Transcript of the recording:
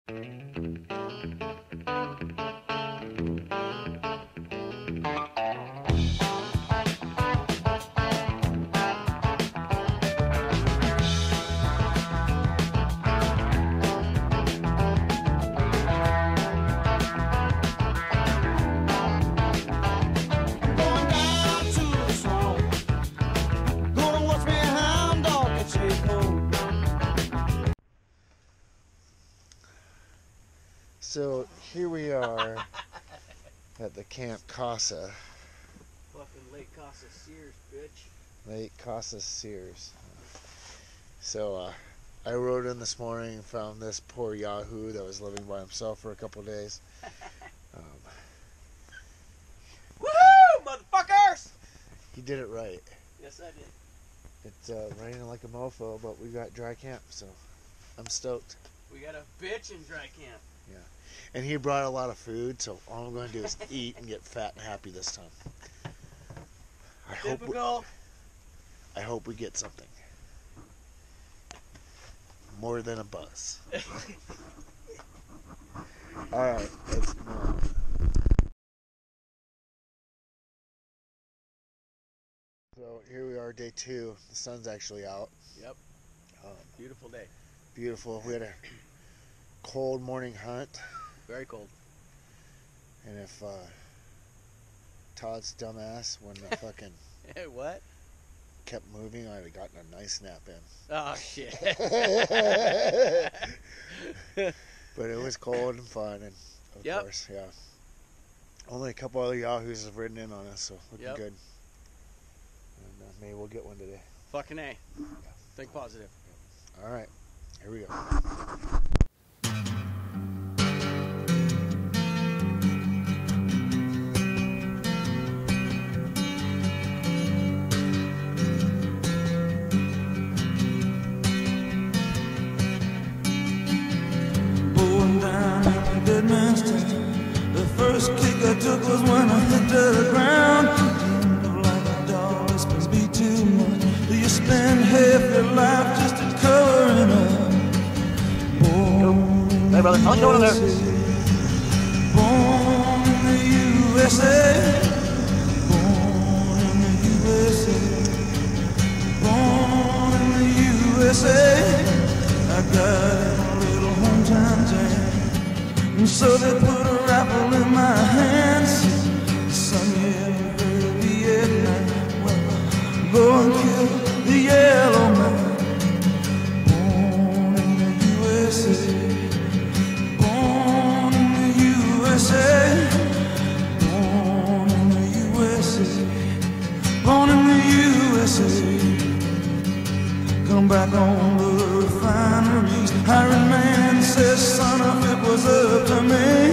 So here we are at the Camp Casa. Fucking Lake Casa Sears, bitch. Lake Casa Sears. So I rode in this morning and found this poor Yahoo that was living by himself for a couple of days. Woohoo, motherfuckers! He did it right. Yes, I did. It's raining like a mofo, but we got dry camp, so I'm stoked. We got a bitch in dry camp. Yeah. And he brought a lot of food, so all I'm going to do is eat and get fat and happy this time. I hope we get something. More than a buzz. Alright, let's move on. So here we are, day 2. The sun's actually out. Yep. Beautiful day. Beautiful. We had a cold morning hunt. Very cold. And if Todd's dumbass, when the fucking Hey, what? kept moving, I'd have gotten a nice nap in. Oh, shit. But it was cold and fun, and of course, yeah. Only a couple other Yahoos have ridden in on us, so looking good. And maybe we'll get one today. Fucking A. Yeah. Think positive. All right, here we go. The first kick I took was when I hit the ground. Like a dog, this must be too much. Do you spend half your life just at covering up? Hey, brother, I'll go in there. Born in the USA. Born in the USA. Born in the USA. I got a little hometown jam. And so they put a rifle in my hands. Son, you ever heard Vietnam? Well, go and kill the yellow man. Born in the USA. Born in the USA. Born in the USA. Born in the USA. Come back on the refineries. Hiring man says, son, if it was up to me,